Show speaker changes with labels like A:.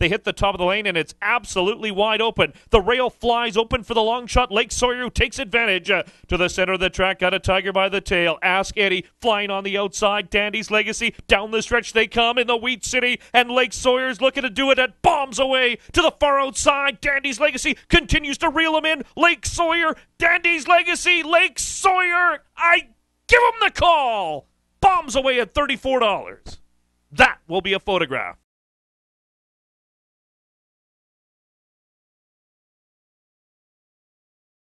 A: They hit the top of the lane, and it's absolutely wide open. The rail flies open for the long shot. Lake Sawyer, who takes advantage to the center of the track. Got a Tiger by the tail. Ask Eddie flying on the outside. Dandy's Legacy down the stretch they come in the Wheat City, and Lake Sawyer's looking to do it at bombs away to the far outside. Dandy's Legacy continues to reel him in. Lake Sawyer, Dandy's Legacy, Lake Sawyer. I give him the call. Bombs away at $34. That will be a photograph.